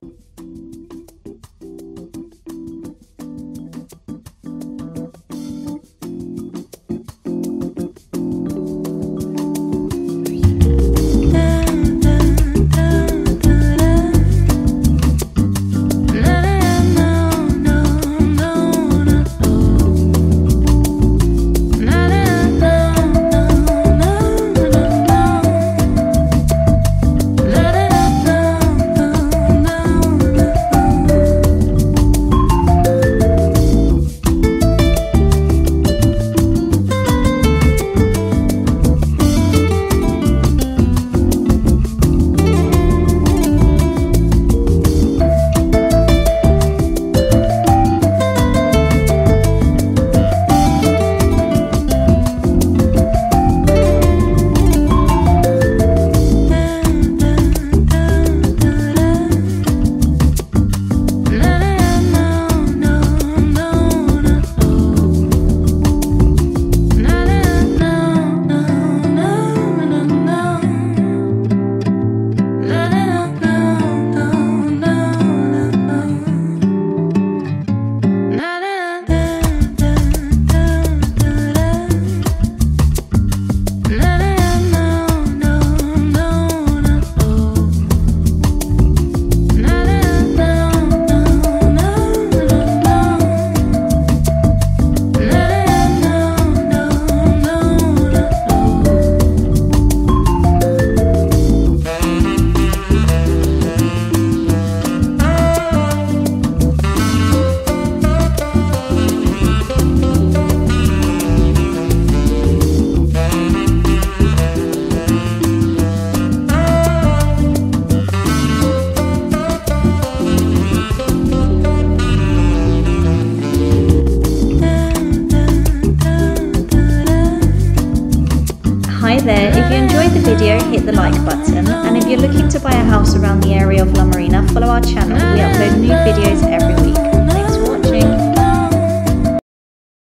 there, if you enjoyed the video, hit the like button, and if you're looking to buy a house around the area of La Marina, follow our